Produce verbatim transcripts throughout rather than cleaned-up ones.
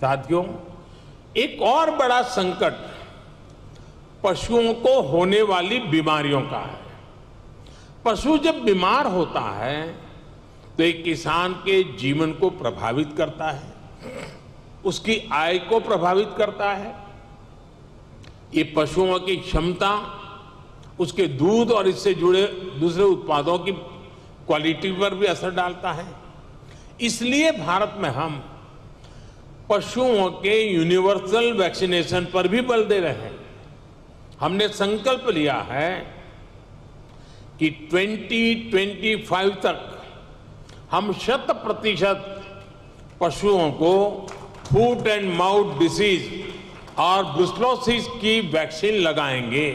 साथियों, एक और बड़ा संकट पशुओं को होने वाली बीमारियों का है। पशु जब बीमार होता है तो एक किसान के जीवन को प्रभावित करता है, उसकी आय को प्रभावित करता है। ये पशुओं की क्षमता, उसके दूध और इससे जुड़े दूसरे उत्पादों की क्वालिटी पर भी असर डालता है। इसलिए भारत में हम पशुओं के यूनिवर्सल वैक्सीनेशन पर भी बल दे रहे हैं। हमने संकल्प लिया है कि दो हज़ार पच्चीस तक हम शत प्रतिशत पशुओं को फूट एंड माउथ डिसीज और ब्रुसेलोसिस की वैक्सीन लगाएंगे।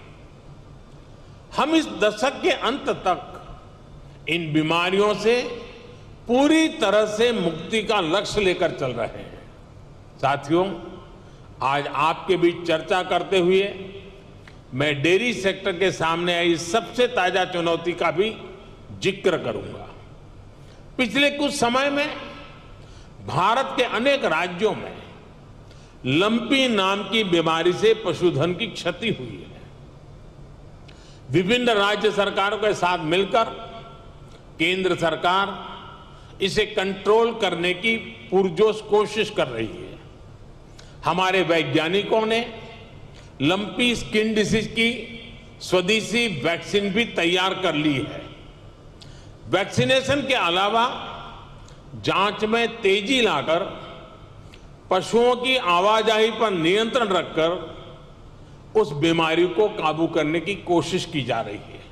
हम इस दशक के अंत तक इन बीमारियों से पूरी तरह से मुक्ति का लक्ष्य लेकर चल रहे हैं। साथियों, आज आपके बीच चर्चा करते हुए मैं डेयरी सेक्टर के सामने आई सबसे ताजा चुनौती का भी जिक्र करूंगा। पिछले कुछ समय में भारत के अनेक राज्यों में लंपी नाम की बीमारी से पशुधन की क्षति हुई है। विभिन्न राज्य सरकारों के साथ मिलकर केंद्र सरकार इसे कंट्रोल करने की पुरजोश कोशिश कर रही है। हमारे वैज्ञानिकों ने लंपी स्किन डिसीज की स्वदेशी वैक्सीन भी तैयार कर ली है। वैक्सीनेशन के अलावा जांच में तेजी लाकर पशुओं की आवाजाही पर नियंत्रण रखकर उस बीमारी को काबू करने की कोशिश की जा रही है।